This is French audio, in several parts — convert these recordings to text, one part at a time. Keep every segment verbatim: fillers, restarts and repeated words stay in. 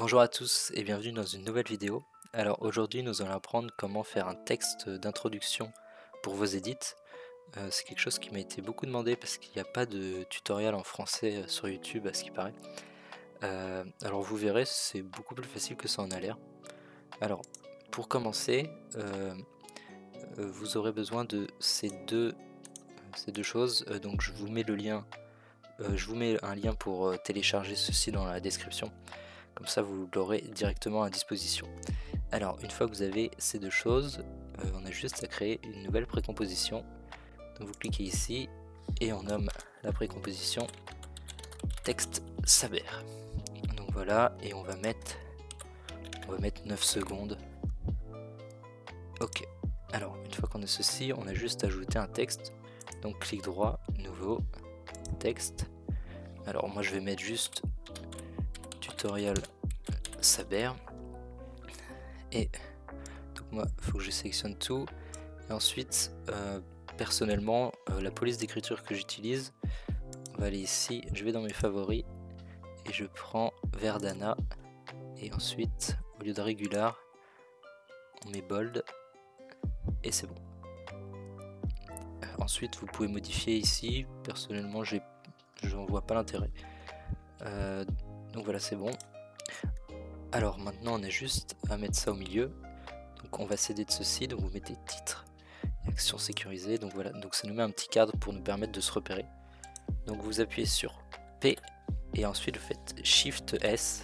Bonjour à tous et bienvenue dans une nouvelle vidéo. Alors aujourd'hui nous allons apprendre comment faire un texte d'introduction pour vos edits. Euh, c'est quelque chose qui m'a été beaucoup demandé parce qu'il n'y a pas de tutoriel en français euh, sur YouTube à ce qui paraît. Euh, alors vous verrez, c'est beaucoup plus facile que ça en a l'air. Alors pour commencer, euh, euh, vous aurez besoin de ces deux, ces deux choses. Euh, donc je vous mets le lien, euh, je vous mets un lien pour euh, télécharger ceci dans la description. Comme ça vous l'aurez directement à disposition. Alors une fois que vous avez ces deux choses, euh, on a juste à créer une nouvelle précomposition. Donc vous cliquez ici et on nomme la précomposition texte saber. Donc voilà, et on va mettre on va mettre neuf secondes. Ok. Alors une fois qu'on a ceci, on a juste à ajouter un texte. Donc clic droit, nouveau, texte. Alors moi je vais mettre juste tutoriel saber. Et donc moi il faut que je sélectionne tout. Et ensuite, euh, personnellement, euh, la police d'écriture que j'utilise, on va aller ici, je vais dans mes favoris et je prends Verdana. Et ensuite, au lieu de régular, on met bold et c'est bon. Euh, ensuite, vous pouvez modifier ici. Personnellement, je n'en vois pas l'intérêt. Euh, donc voilà, c'est bon. Alors maintenant, on a juste à mettre ça au milieu. Donc on va céder de ceci. Donc vous mettez titre. Action sécurisée, donc voilà, donc ça nous met un petit cadre pour nous permettre de se repérer. Donc vous appuyez sur P et ensuite vous faites Shift S.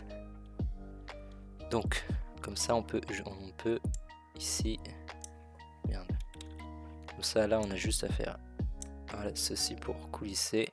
Donc comme ça on peut, on peut ici, merde, comme ça là on a juste à faire, voilà, ceci pour coulisser.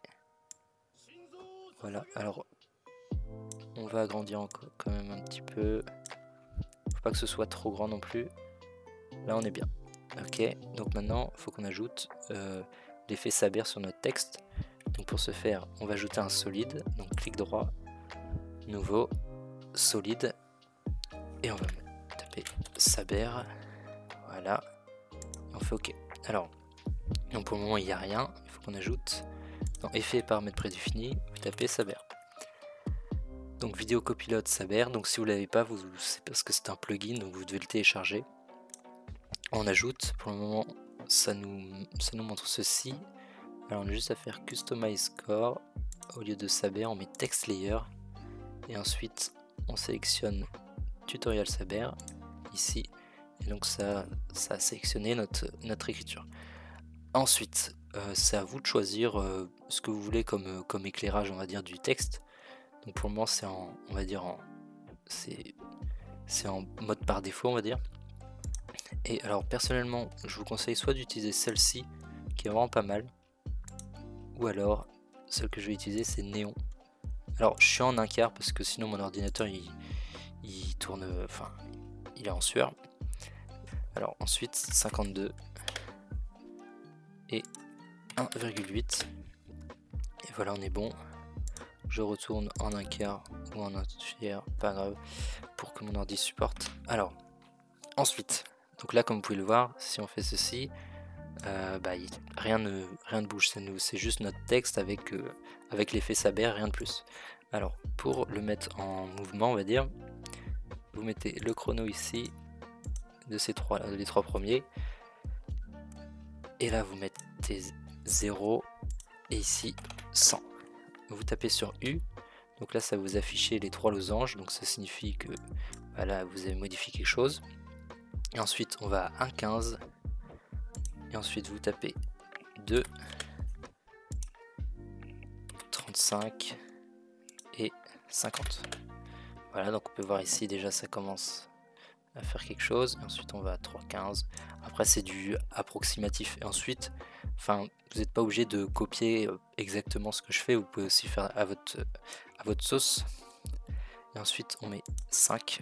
Voilà, alors on va agrandir encore quand même un petit peu, faut pas que ce soit trop grand non plus. Là on est bien. Ok, donc maintenant il faut qu'on ajoute euh, l'effet saber sur notre texte. Donc pour ce faire, on va ajouter un solide, donc clic droit, nouveau, solide, et on va taper saber, voilà, et on fait ok. Alors, donc pour le moment il n'y a rien, il faut qu'on ajoute, dans effet et paramètres prédéfinis, vous tapez saber. Donc vidéo copilote saber, donc si vous ne l'avez pas, vous, c'est parce que c'est un plugin, donc vous devez le télécharger. On ajoute, pour le moment ça nous, ça nous montre ceci. Alors on a juste à faire Customize Core, au lieu de saber on met Text Layer, et ensuite on sélectionne Tutorial saber, ici, et donc ça, ça a sélectionné notre, notre écriture. Ensuite, euh, c'est à vous de choisir euh, ce que vous voulez comme, comme éclairage, on va dire, du texte. Donc pour le moment c'est en, on va dire, en, c'est, c'est en mode par défaut, on va dire. Et alors personnellement, je vous conseille soit d'utiliser celle-ci, qui est vraiment pas mal, ou alors celle que je vais utiliser c'est Néon. Alors je suis en un quart parce que sinon mon ordinateur il, il tourne, enfin il est en sueur. Alors ensuite cinquante-deux et un virgule huit, et voilà on est bon. Je retourne en un quart ou en un tiers, pas grave, pour que mon ordi supporte. Alors ensuite, donc là comme vous pouvez le voir, si on fait ceci, Euh, bah, il, rien, ne, rien ne bouge, c'est juste notre texte avec, euh, avec l'effet saber, rien de plus. Alors pour le mettre en mouvement, on va dire, vous mettez le chrono ici de ces trois, les trois premiers, et là vous mettez zéro et ici cent. Vous tapez sur U, donc là ça vous affiche les trois losanges, donc ça signifie que voilà, vous avez modifié quelque chose. Et ensuite on va à un virgule quinze. Et ensuite vous tapez deux, trente-cinq et cinquante. Voilà, donc on peut voir ici déjà ça commence à faire quelque chose. Et ensuite on va à trois virgule quinze. Après c'est du approximatif. Et ensuite, enfin, vous n'êtes pas obligé de copier exactement ce que je fais. Vous pouvez aussi faire à votre, à votre sauce. Et ensuite on met cinq,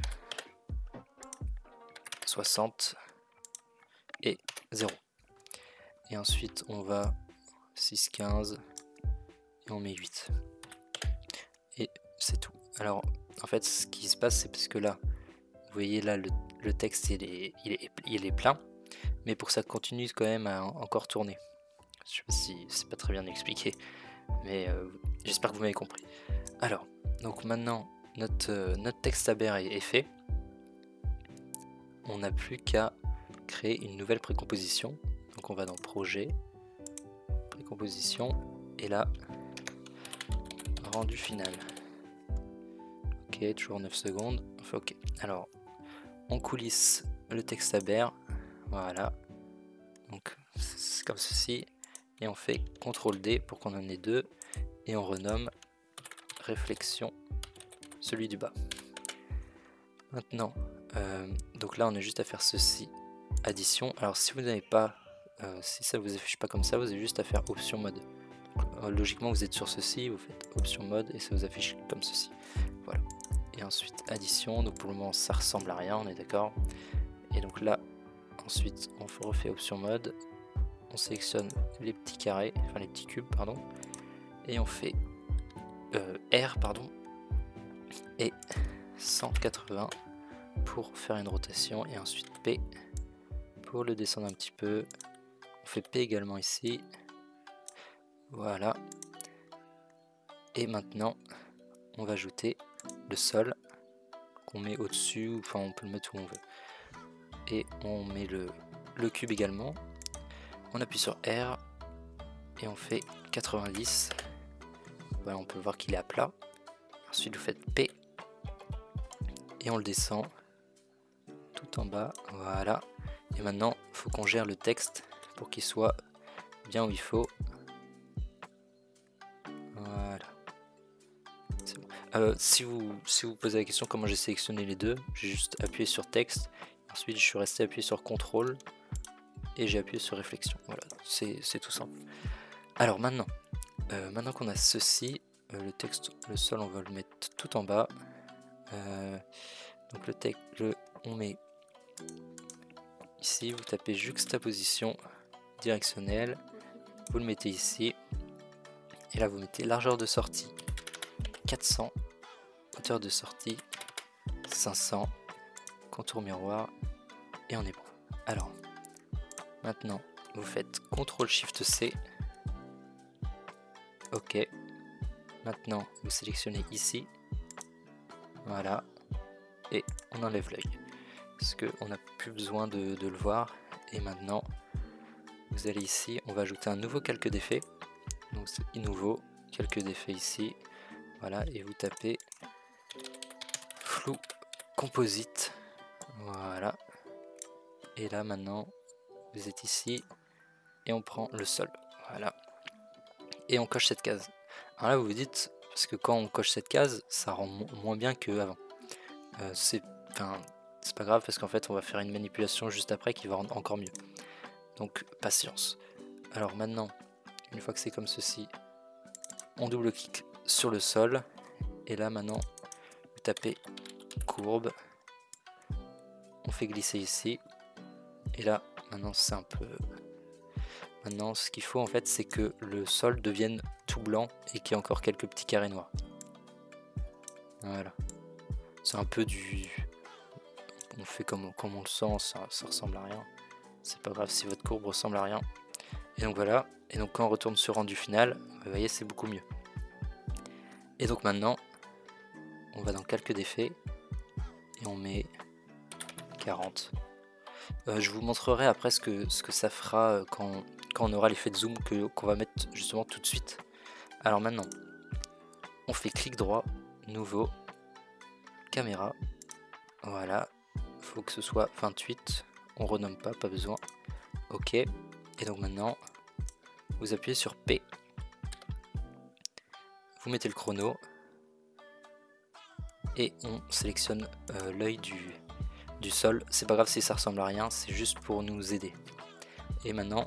soixante et zéro. Et ensuite on va six virgule quinze et on met huit. Et c'est tout. Alors en fait ce qui se passe c'est parce que là, vous voyez là le, le texte il est, il, est, il est plein, mais pour que ça continue quand même à encore tourner. Je sais pas si c'est pas très bien expliqué, mais euh, j'espère que vous m'avez compris. Alors, donc maintenant notre, euh, notre texte aber est, est fait. On n'a plus qu'à créer une nouvelle précomposition. Donc on va dans projet, précomposition, et là, rendu final. Ok, toujours neuf secondes. Enfin, ok. Alors, on coulisse le texte aber. Voilà. Donc c'est comme ceci. Et on fait contrôle D pour qu'on en ait deux. Et on renomme réflexion, celui du bas. Maintenant, euh, donc là on a juste à faire ceci, addition. Alors si vous n'avez pas, euh, si ça vous affiche pas comme ça, vous avez juste à faire option mode. Donc, euh, logiquement vous êtes sur ceci, vous faites option mode et ça vous affiche comme ceci. Voilà. Et ensuite addition, donc pour le moment ça ressemble à rien, on est d'accord. Et donc là, ensuite on refait option mode, on sélectionne les petits carrés, enfin les petits cubes, pardon, et on fait euh, R, pardon, et cent quatre-vingts pour faire une rotation, et ensuite P pour le descendre un petit peu. On fait P également ici, voilà. Et maintenant on va ajouter le sol qu'on met au dessus, enfin on peut le mettre où on veut, et on met le, le cube également. On appuie sur R et on fait quatre-vingt-dix. Voilà, on peut voir qu'il est à plat. Ensuite vous faites P et on le descend tout en bas, voilà. Et maintenant il faut qu'on gère le texte pour qu'il soit bien où il faut. Voilà. Bon. Euh, si vous si vous posez la question comment j'ai sélectionné les deux, j'ai juste appuyé sur texte, ensuite je suis resté appuyé sur contrôle et j'ai appuyé sur réflexion. Voilà, c'est tout simple. Alors maintenant, euh, maintenant qu'on a ceci, euh, le texte, le sol, on va le mettre tout en bas. Euh, donc le texte, le, on met ici, vous tapez juxtaposition directionnelle, vous le mettez ici, et là vous mettez largeur de sortie quatre cents, hauteur de sortie cinq cents, contour miroir, et on est bon. Alors, maintenant vous faites contrôle shift C, ok, maintenant vous sélectionnez ici, voilà, et on enlève l'œil, parce qu'on n'a plus besoin de, de le voir. Et maintenant, vous allez ici, on va ajouter un nouveau calque d'effet, donc c'est nouveau, calque d'effet ici, voilà, et vous tapez flou composite, voilà, et là maintenant, vous êtes ici, et on prend le sol, voilà, et on coche cette case. Alors là vous vous dites, parce que quand on coche cette case, ça rend mo moins bien qu'avant. Euh, c'est enfin, c'est pas grave parce qu'en fait on va faire une manipulation juste après qui va rendre encore mieux. Donc patience. Alors maintenant, une fois que c'est comme ceci, on double-clique sur le sol. Et là maintenant, vous tapez courbe. On fait glisser ici. Et là, maintenant c'est un peu... Maintenant ce qu'il faut en fait c'est que le sol devienne tout blanc et qu'il y ait encore quelques petits carrés noirs. Voilà. C'est un peu du... On fait comme, comme on le sent, ça, ça ressemble à rien. C'est pas grave si votre courbe ressemble à rien. Et donc voilà. Et donc quand on retourne sur rendu final, vous voyez c'est beaucoup mieux. Et donc maintenant, on va dans calque d'effet et on met quarante. Euh, je vous montrerai après ce que, ce que ça fera quand, quand on aura l'effet de zoom que, qu'on va mettre justement tout de suite. Alors maintenant, on fait clic droit, nouveau, caméra, voilà, il faut que ce soit vingt-huit, on renomme pas, pas besoin, ok, et donc maintenant, vous appuyez sur P, vous mettez le chrono, et on sélectionne euh, l'œil du, du sol, c'est pas grave si ça ressemble à rien, c'est juste pour nous aider. Et maintenant,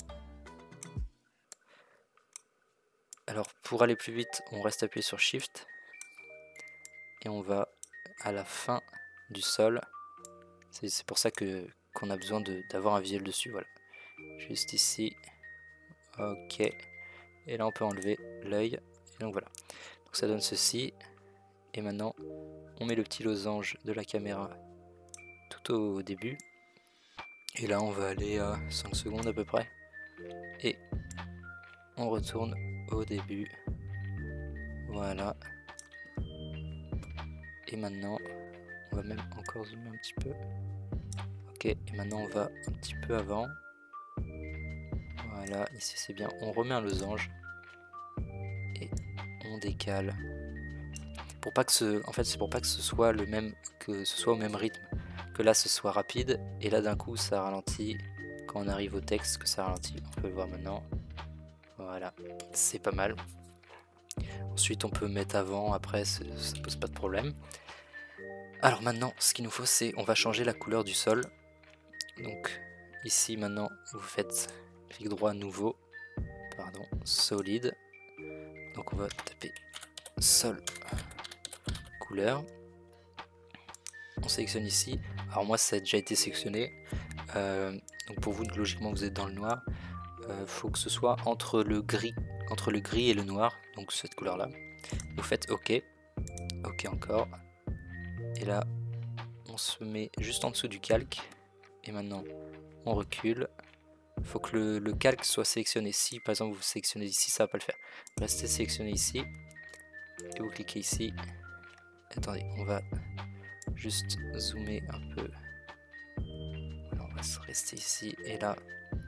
alors pour aller plus vite, on reste appuyé sur Shift, et on va à la fin du sol, c'est pour ça que qu'on a besoin d'avoir un visuel dessus, voilà. Juste ici, ok, et là on peut enlever l'œil, et donc voilà. Donc ça donne ceci, et maintenant on met le petit losange de la caméra tout au début, et là on va aller à cinq secondes à peu près, et on retourne au début, voilà. et maintenant on va même encore zoomer un petit peu. Ok, et maintenant on va un petit peu avant. Voilà, ici c'est bien. On remet un losange et on décale. Pour pas que ce, en fait, c'est pour pas que ce soit le même, que ce soit au même rythme. Que là ce soit rapide et là d'un coup ça ralentit. Quand on arrive au texte, que ça ralentit. On peut le voir maintenant. Voilà, c'est pas mal. Ensuite on peut mettre avant, après ça pose pas de problème. Alors maintenant ce qu'il nous faut c'est, on va changer la couleur du sol. Donc ici maintenant vous faites clic droit nouveau, pardon, solide. Donc on va taper sol couleur. On sélectionne ici. Alors moi ça a déjà été sélectionné. Euh, donc pour vous logiquement vous êtes dans le noir. Euh, faut que ce soit entre le gris, entre le gris et le noir. Donc cette couleur là. Vous faites OK. OK encore. Et là on se met juste en dessous du calque. Et maintenant on recule. Il faut que le, le calque soit sélectionné. Si par exemple vous sélectionnez ici, ça va pas le faire. Restez sélectionné ici. Et vous cliquez ici. Attendez, on va juste zoomer un peu. Voilà, on va se rester ici. Et là,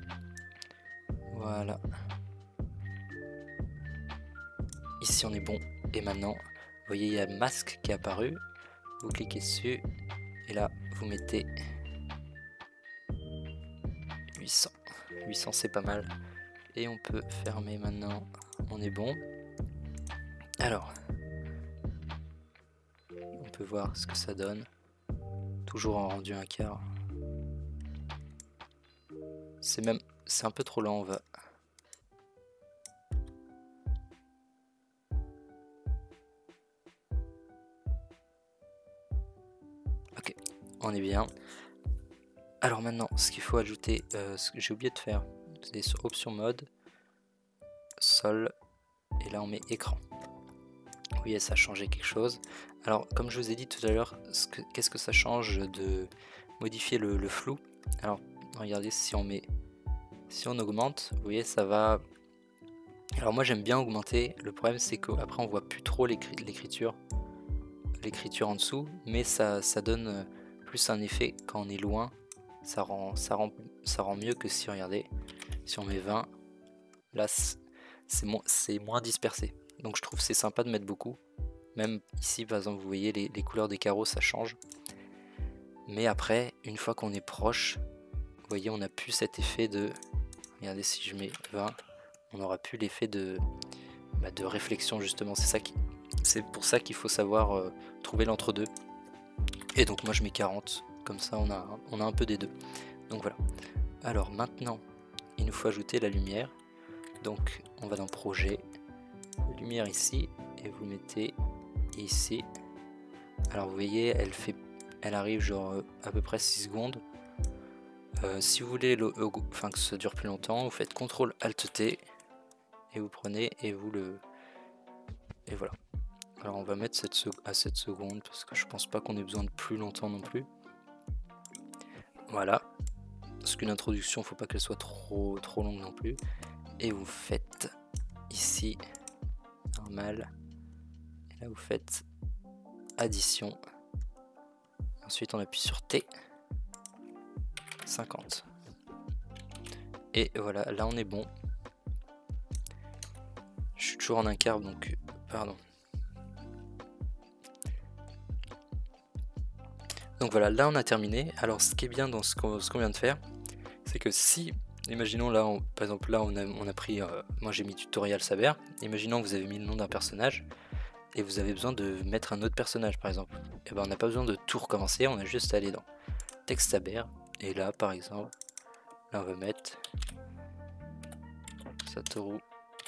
voilà. Ici on est bon. Et maintenant, vous voyez il y a le masque qui est apparu. Vous cliquez dessus. Et là, vous mettez huit cents. huit cents c'est pas mal. Et on peut fermer maintenant. On est bon. Alors, on peut voir ce que ça donne. Toujours en rendu un quart. C'est même, c'est un peu trop lent, on va. Ok, on est bien. Alors maintenant, ce qu'il faut ajouter, euh, ce que j'ai oublié de faire, c'est sur option mode, sol, et là on met écran. Vous voyez, ça a changé quelque chose. Alors, comme je vous ai dit tout à l'heure, qu'est-ce que ça change de modifier le, le flou? Alors, regardez, si on met, si on augmente, vous voyez, ça va. Alors moi j'aime bien augmenter. Le problème c'est qu'après on voit plus trop l'écriture, l'écriture en dessous, mais ça, ça donne plus un effet quand on est loin. Ça rend, ça rend, ça rend mieux que si, regardez, si on met vingt, là c'est moins, c'est moins dispersé. Donc je trouve c'est sympa de mettre beaucoup. Même ici par exemple vous voyez les, les couleurs des carreaux ça change. Mais après une fois qu'on est proche, vous voyez on n'a plus cet effet de, regardez si je mets vingt, on n'aura plus l'effet de, bah, de réflexion justement. C'est ça qui, c'est pour ça qu'il faut savoir euh, trouver l'entre-deux. Et donc moi je mets quarante, comme ça on a, on a un peu des deux. Donc voilà. Alors maintenant il nous faut ajouter la lumière. Donc on va dans projet, lumière ici, et vous mettez ici. Alors vous voyez elle fait, elle arrive genre à peu près six secondes. Euh, si vous voulez le, enfin, que ça dure plus longtemps, vous faites contrôle alt T et vous prenez et vous le, et voilà. Alors on va mettre cette à sept secondes parce que je pense pas qu'on ait besoin de plus longtemps non plus. Voilà, parce qu'une introduction faut pas qu'elle soit trop trop longue non plus. Et vous faites ici normal, et là vous faites addition. Ensuite on appuie sur T, cinquante. Et voilà, là on est bon. Je suis toujours en un quart, donc pardon. Donc voilà, là on a terminé. Alors ce qui est bien dans ce qu'on ce qu'on vient de faire, c'est que si, imaginons là, on, par exemple là on a, on a pris, euh, moi j'ai mis tutoriel Saber, imaginons que vous avez mis le nom d'un personnage, et vous avez besoin de mettre un autre personnage par exemple. Et ben on n'a pas besoin de tout recommencer, on a juste à aller dans texte Saber, et là par exemple, là on va mettre Satoru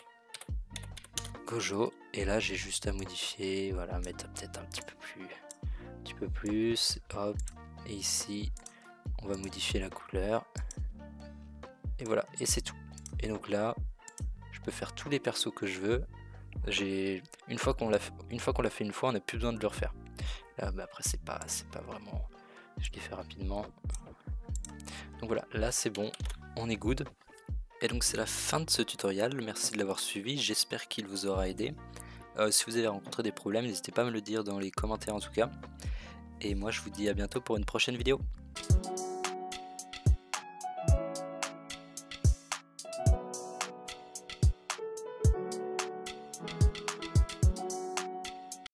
Gojo, et là j'ai juste à modifier, voilà, mettre peut-être un petit peu plus, un petit peu plus, hop, et ici on va modifier la couleur, et voilà, et c'est tout. Et donc là, je peux faire tous les persos que je veux. J'ai une fois qu'on l'a, une fois qu'on l'a fait une fois, on n'a plus besoin de le refaire. Là, bah après c'est pas, c'est pas vraiment, je l'ai fait rapidement. Donc voilà, là c'est bon, on est good. Et donc c'est la fin de ce tutoriel, merci de l'avoir suivi, j'espère qu'il vous aura aidé. Euh, si vous avez rencontré des problèmes, n'hésitez pas à me le dire dans les commentaires en tout cas. Et moi je vous dis à bientôt pour une prochaine vidéo.